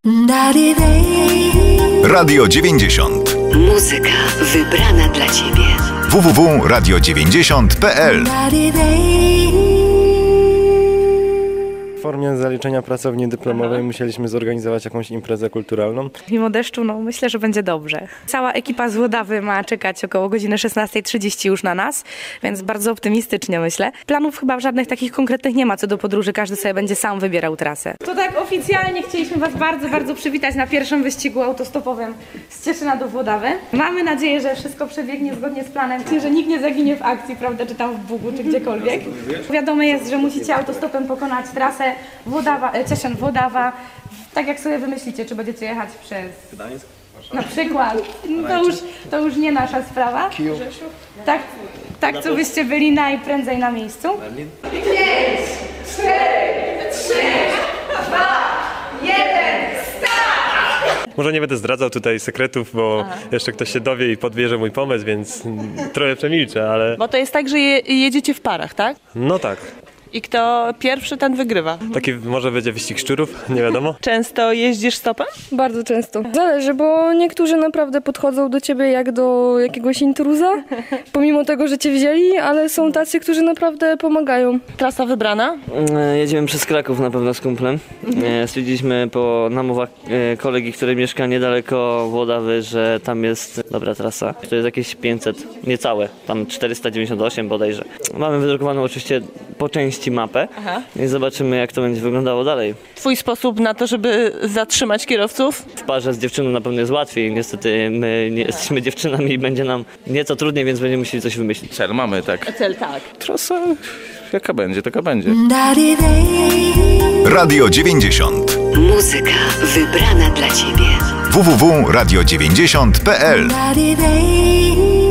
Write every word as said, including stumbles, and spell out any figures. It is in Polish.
Radio dziewięćdziesiąt. Muzyka wybrana dla Ciebie. w w w kropka radio dziewięćdziesiąt kropka p l. W formie zaliczenia pracowni dyplomowej Aha. musieliśmy zorganizować jakąś imprezę kulturalną. Mimo deszczu, no myślę, że będzie dobrze. Cała ekipa z Włodawy ma czekać około godziny szesnasta trzydzieści już na nas, więc bardzo optymistycznie myślę. Planów chyba żadnych takich konkretnych nie ma co do podróży, każdy sobie będzie sam wybierał trasę. To tak oficjalnie chcieliśmy Was bardzo, bardzo przywitać na pierwszym wyścigu autostopowym z Cieszyna do Włodawy. Mamy nadzieję, że wszystko przebiegnie zgodnie z planem, że nikt nie zaginie w akcji, prawda, czy tam w Bugu, czy gdziekolwiek. Wiadomo jest, że musicie autostopem pokonać trasę Włodawa, Cieszyn, Włodawa, tak jak sobie wymyślicie, czy będziecie jechać przez Gdańsk, na przykład, no to, już, to już nie nasza sprawa. Tak, tak co byście byli najprędzej na miejscu. pięć, cztery, trzy, dwa, jeden, start! Może nie będę zdradzał tutaj sekretów, bo Aha. jeszcze ktoś się dowie i podbierze mój pomysł, więc trochę przemilczę, ale... Bo to jest tak, że je, jedziecie w parach, tak? No tak. I kto pierwszy, ten wygrywa. Taki może będzie wyścig szczurów, nie wiadomo. Często jeździsz stopem? Bardzo często. Zależy, bo niektórzy naprawdę podchodzą do ciebie jak do jakiegoś intruza, pomimo tego, że cię wzięli, ale są tacy, którzy naprawdę pomagają. Trasa wybrana? Jedziemy przez Kraków na pewno z kumplem. Stwierdziliśmy po namowach kolegi, który mieszka niedaleko Włodawy, że tam jest dobra trasa. To jest jakieś pięćset, niecałe, tam czterysta dziewięćdziesiąt osiem bodajże. Mamy wydrukowaną oczywiście po części mapę Aha. i zobaczymy, jak to będzie wyglądało dalej. Twój sposób na to, żeby zatrzymać kierowców? W parze z dziewczyną na pewno jest łatwiej. Niestety my nie jesteśmy dziewczynami i będzie nam nieco trudniej, więc będziemy musieli coś wymyślić. Cel mamy, tak. Cel, tak. Trasa jaka będzie, taka będzie. Radio dziewięćdziesiąt. Muzyka wybrana dla Ciebie. w w w kropka radio dziewięćdziesiąt kropka p l.